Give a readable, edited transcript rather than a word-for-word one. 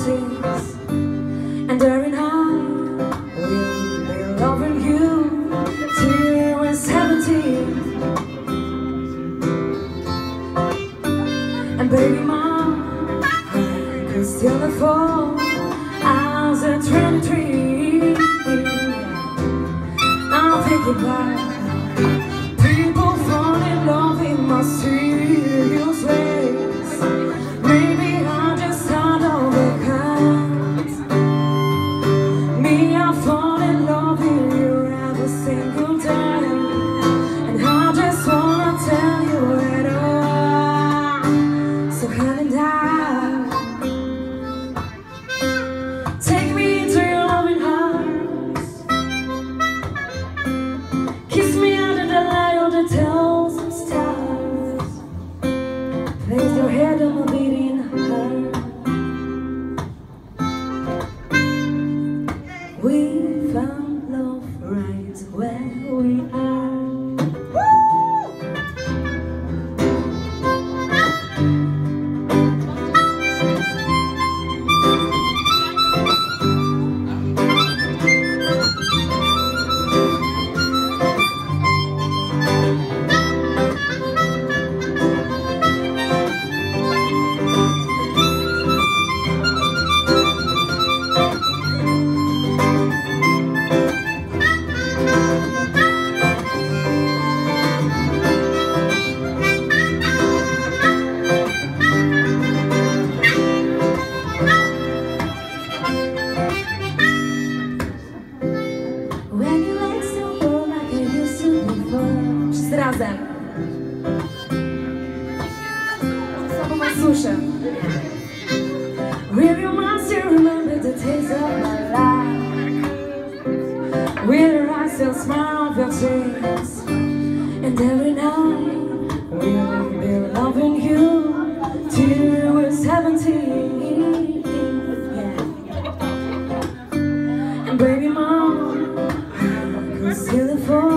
70s, and every night we'll be loving you till we're 70. And baby mom, I could still afford as a 23. I'm thinking about people falling in love in mysterious ways. Maybe I just had all the cards. Me, I fall in love with you every single day, and I just wanna tell you it all. So honey, down, take me into your loving arms. Kiss me under the light of the thousand stars. Place your head on my beating heart. We found love right where we are. Razem. Sama susza. Will you must you remember the taste of my life? Will I still smile of your face? And every night we'll be loving you till we're 17. Yeah. And baby mom, I could still afford